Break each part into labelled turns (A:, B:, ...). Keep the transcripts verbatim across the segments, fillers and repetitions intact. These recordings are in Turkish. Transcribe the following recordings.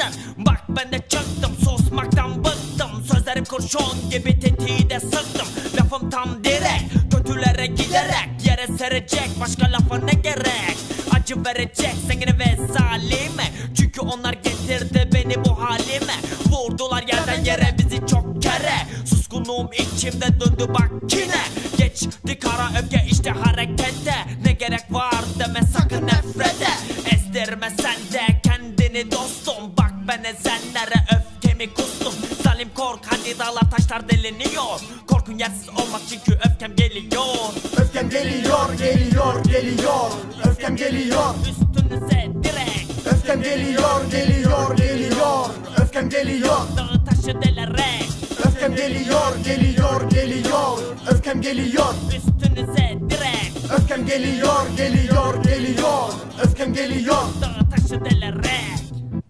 A: Bak ben de çıktım, susmaktan bıktım. Sözlerim kurşun gibi tetiği de sıktım. Lafım tam direkt, kötülere giderek yere serecek, başka lafa ne gerek? Acı verecek zengine ve zalime, çünkü onlar getirdi beni bu halime. Vurdular yerden yere bizi çok kere, suskunluğum içimde döndü bak yine. Geçti kara öfke işte harekete, ne gerek var deme sakın nefrete. Ezdirme sen de kendini dostum, bak ben ezenlere öfkemi kustum. Zalim kork hadi dağlar taşlar deliniyor, korkun yersiz olmak çünkü öfkem geliyor.
B: Öfkem geliyor, geliyor, geliyor. Öfkem geliyor,
A: üstünüze direkt.
B: öfkem geliyor, geliyor, geliyor. Öfkem geliyor,
A: dağı taşı delerek.
B: öfkem geliyor, geliyor, geliyor. Öfkem geliyor,
A: üstünüze direkt.
B: öfkem geliyor, geliyor, geliyor. Öfkem geliyor,
A: dağı taşı delerek.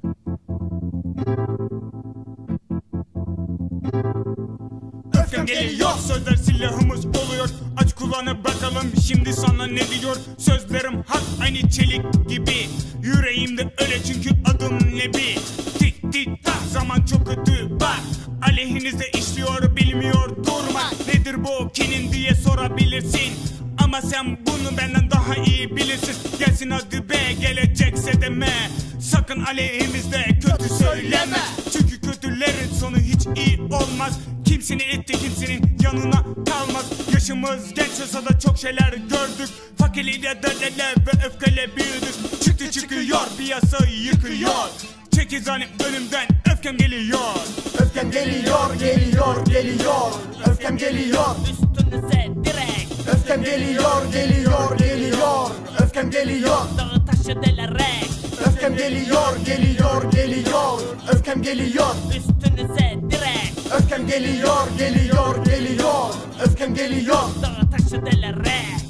C: Öfkem geliyor, sözler silahımız oluyor. Aç kulağını bakalım şimdi sana ne diyor. Sözlerim hak aynı çelik gibi, yüreğimde öyle çünkü adım Nebi. Tik tik tak zaman çok kötü bak, aleyhinizde işliyor bilmiyor durmak. Nedir bu kinin diye sorabilirsin, ama sen bunu benden daha iyi bilirsin. Gelsin hadi be, gelecekse deme, sakın aleyhimizde kötü söyleme. Çünkü kötülerin sonu hiç iyi olmaz. Kimsini etti kimsenin yanına kalmaz. Yaşımız genç olsa da çok şeyler gördük. Fakirliğe derdele ve öfkeyle büyüdük. Çıktı çıkıyor piyasayı yıkıyor. Çekil zalim önümden, öfkem geliyor.
B: öfkem geliyor, geliyor, geliyor. Öfkem geliyor,
A: üstünüze direkt.
B: öfkem geliyor, geliyor, geliyor. Öfkem geliyor,
A: dağı taşı delerek.
B: öfkem geliyor, geliyor, geliyor. Öfkem geliyor,
A: üstünüze direkt.
B: öfkem geliyor, geliyor, geliyor. Öfkem geliyor,
A: dağı taşı delerek.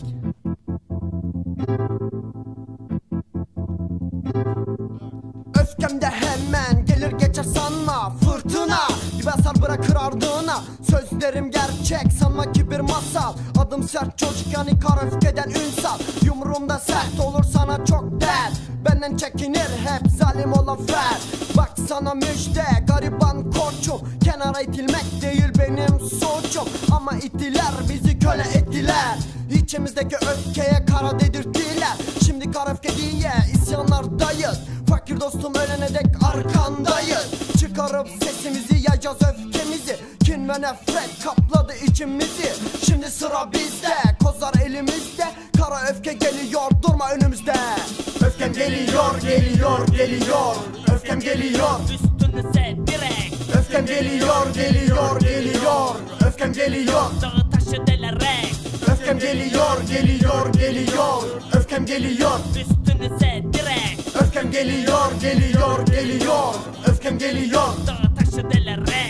D: Öfkem de hemen gelir geçer sanma, fırtına gibi asar bırakır ardına. Sözlerim gerçek sanma ki bir masal, adım sert çocuk yani kara öfkeden ünsal. Yumruğumda sert olur sana çok dert, benden çekinir hep zalim olan fer. Bak sana müjde gariban koçum, kenara itilmek değil benim suçum. Ama ittiler bizi köle ettiler, İçimizdeki öfkeye kara dedirttiler. Şimdi kara öfke diye isyanlardayız, fakir dostum ölene dek arkandayız. Çıkarıp sesimizi yayacağız öfkemizi, kin ve nefret kapladı içimizi. Şimdi sıra bizde, kozlar elimizde, kara öfke geliyor durma önümüzde.
B: öfkem geliyor, geliyor, geliyor. Öfkem geliyor,
A: üstünüze direkt.
B: öfkem geliyor, geliyor, geliyor. Öfkem geliyor,
A: dağı taşı delerek.
B: öfkem geliyor, geliyor, geliyor. Öfkem geliyor,
A: üstünüze direkt.
B: öfkem geliyor, geliyor, geliyor. Öfkem geliyor,
A: dağı taşı delerek.